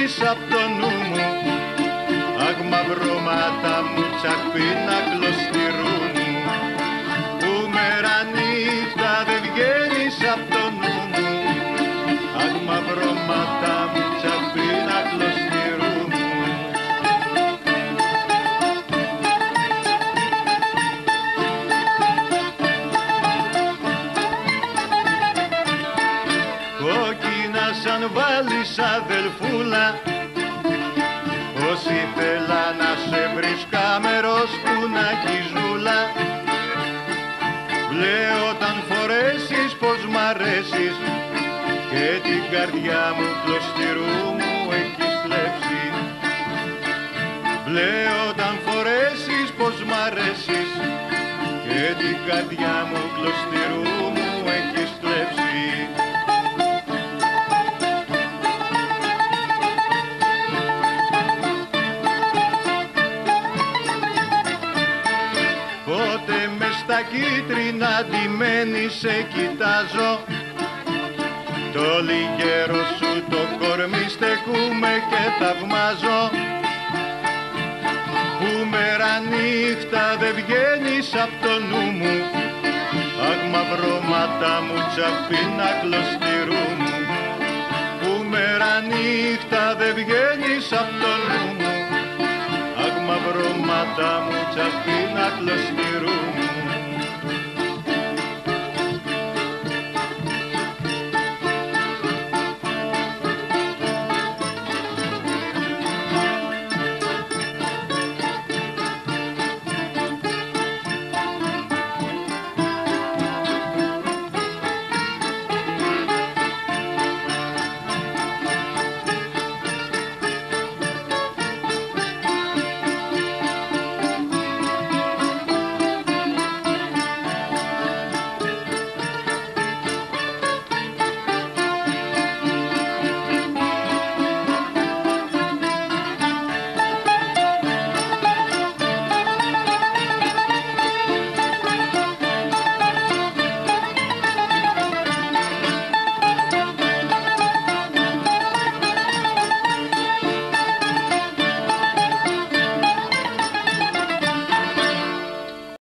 βγαίνεις απ' το νου μου. Αχ, μαυρώματα μου, τσακπίνα κλωστηρού μου. Που μέρα νύχτα δεν βγαίνεις απ' το νου μου. Αχ, μαυρώματα μου, τσακπίνα κλωστηρού μου. Κόκκινα σαν βάλεις αδελφούλα, πως ήθελα να σε βρίσκα μέρος που να έχει ζούλα. Μπλε όταν φορέσεις πως μ' αρέσεις και την καρδιά μου κλωστηρού μου έχεις κλέψει. Μπλε όταν φορέσεις πως μ' αρέσεις και την καρδιά μου κλωστηρού μου έχεις κλέψει. Πότε μες στα κίτρινα ντυμένη σε κοιτάζω, το λιγέρο σου το κορμί στεκούμε και θαυμάζω. Που μέρα νύχτα δεν βγαίνεις απ' το νου μου. Αχ, μαυρώματα μου, τσαπίνα κλωστηρού μου. Που μέρα νύχτα δεν βγαίνεις απ' το νου μου. Αχ, μαυρώματα μου, τσαπίνα κλωστηρού μου.